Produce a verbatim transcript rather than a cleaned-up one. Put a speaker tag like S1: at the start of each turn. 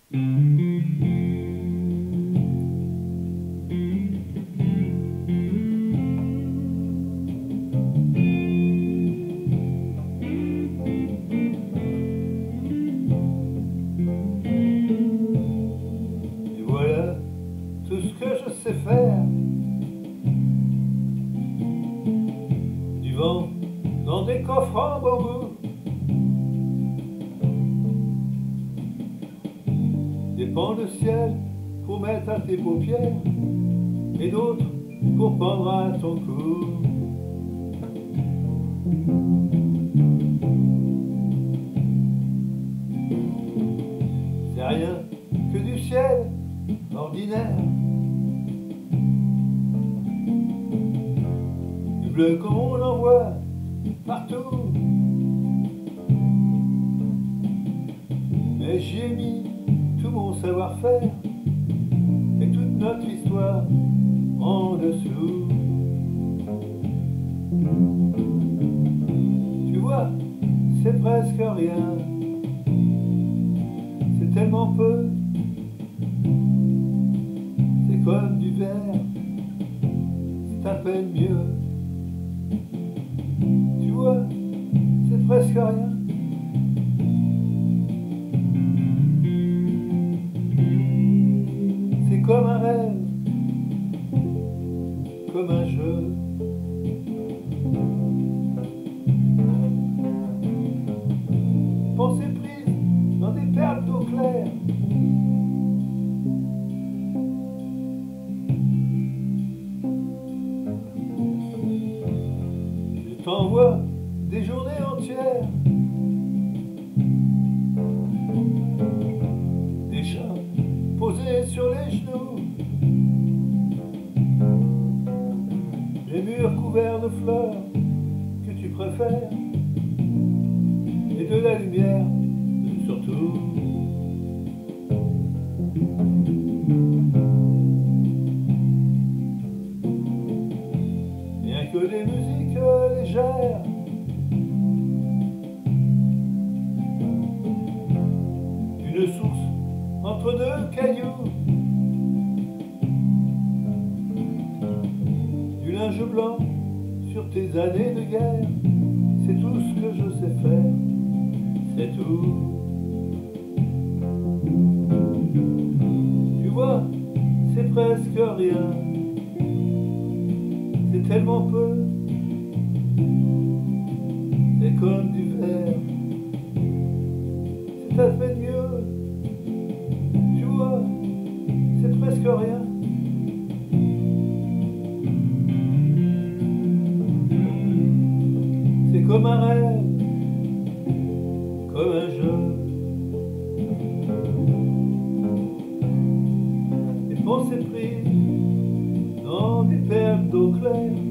S1: Et voilà tout ce que je sais faire. Du vent dans des coffres en bambou, des pans de ciel pour mettre à tes paupières, et d'autres pour pendre à ton cou. C'est rien que du ciel ordinaire, du bleu comme on en voit partout. Mais j'y ai mis tout mon savoir-faire et toute notre histoire en dessous. Tu vois, c'est presque rien, c'est tellement peu, c'est comme du verre, c'est à peine mieux. Tu vois, c'est presque rien. C'est comme un rêve, comme un jeu. Pensée prise dans des perles d'eau claire. Je t'envoie des journées entières, des chats posés sur les genoux, les murs couverts de fleurs que tu préfères, et de la lumière surtout. Rien que des musiques légères, une source entre deux cailloux, du linge blanc sur tes années de guerre. C'est tout ce que je sais faire, c'est tout. Tu vois, c'est presque rien, c'est tellement peu, c'est comme du verre, c'est à peine mieux. Tu vois, c'est presque rien. C'est comme un rêve, comme un jeu. Des pensées prises dans des perles d'eau claire.